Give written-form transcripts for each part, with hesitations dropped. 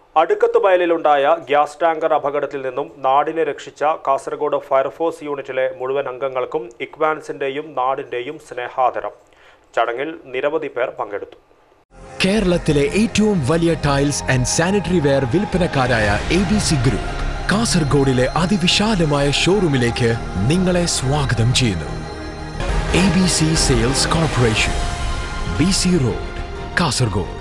അടുക്കത്ത് വയലിലുണ്ടായ gas tanker അപകടത്തിൽ നിന്നും നാടിനെ രക്ഷിച്ച കാസർഗോഡ് ഫയർഫോഴ്സ് യൂണിറ്റിലെ മുഴുവൻ അംഗങ്ങൾക്കും ഇക്വാൻസിന്റെയും നാടിന്റെയും സ്നേഹാദരം. ചടങ്ങിൽ നിരവധി പേർ പങ്കെടുത്തു. കേരളത്തിലെ ഏറ്റവും വലിയ ടൈൽസ് ആൻഡ് സാനിറ്ററി വെയർ വിൽപ്പനക്കാരായ ABC ഗ്രൂപ്പ് കാസർഗോഡിലെ അതിവിശാലമായ ഷോറൂമിലേക്ക് നിങ്ങളെ സ്വാഗതം ചെയ്യുന്നു. ABC sales corporation, BC road, Kasaragod.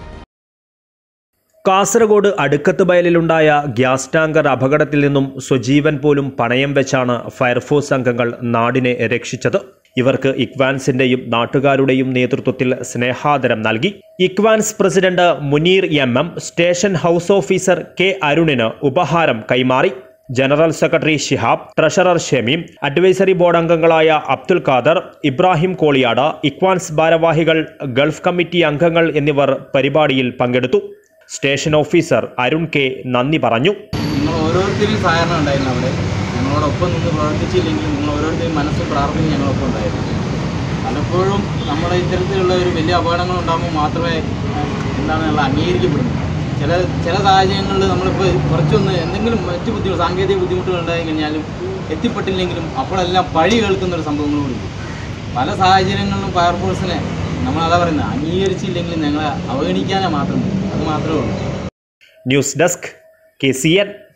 Kasaragod Adukkath വയലിലുണ്ടായ ഗ്യാസ് ടാങ്കർ അപകടത്തിൽ നിന്നും സ്വജീവൻ പോലും പണയം വെച്ചാണ് ഫയർഫോഴ്സ് അംഗങ്ങൾ നാടിനെ രക്ഷിച്ചത്. ഇവർക്ക് ഇക്വാൻസിന്റെയും നാട്ടുകാരുടെയും നേതൃത്വത്തിൽ സ്നേഹാദരം നൽകി. ഇക്വാൻസ് president Muneer MM, station house officer K അരുണിന് ഉപഹാരം കൈമാറി. General secretary Shihab, treasurer Shameem, advisory board അംഗങ്ങളായ അബ്ദുൽ ഖാദർ, ഇബ്രാഹിം കോളിയാട്, ഇക്വാൻസ് ഭാരവാഹികൾ, ഗൾഫ് കമ്മിറ്റി അംഗങ്ങൾ എന്നിവർ പരിപാടിയിൽ പങ്കെടുത്തു. സ്റ്റേഷൻ ഓഫീസർ അരുൺ K നന്ദി പറഞ്ഞു. നിങ്ങൾ ഓരോരുത്തരും സഹകരണം ഉണ്ടായിരുന്നു. അവിടെ ഞങ്ങളോടൊപ്പം നിന്ന് പ്രവർത്തിച്ചില്ലെങ്കിൽ നിങ്ങൾ ഓരോരുത്തരും മനസ്സിൽ പ്രാർത്ഥന ഞങ്ങളൊപ്പം ഉണ്ടായിരുന്നു. പലപ്പോഴും നമ്മുടെ ഇത്തരത്തിലുള്ള ഒരു വലിയ അപകടങ്ങൾ ഉണ്ടാകുമ്പോൾ മാത്രമേ നമ്മൾ അംഗീകരിക്കപ്പെടുന്നു. ചില സാഹചര്യങ്ങളിൽ നമ്മളിപ്പോൾ കുറച്ചൊന്ന് എന്തെങ്കിലും മറ്റു സാങ്കേതിക ബുദ്ധിമുട്ടുകൾ ഉണ്ടായി കഴിഞ്ഞാലും എത്തിപ്പെട്ടില്ലെങ്കിലും അപ്പോഴെല്ലാം പഴി കേൾക്കുന്നൊരു സംഭവങ്ങളോട് പല സാഹചര്യങ്ങളിലും ഫയർഫോഴ്സിനെ നമ്മളതാ പറയുന്നത് അംഗീകരിച്ചില്ലെങ്കിൽ ഞങ്ങളെ അവഗണിക്കാനേ മാത്രമേ ഉള്ളൂ. News desk KCN.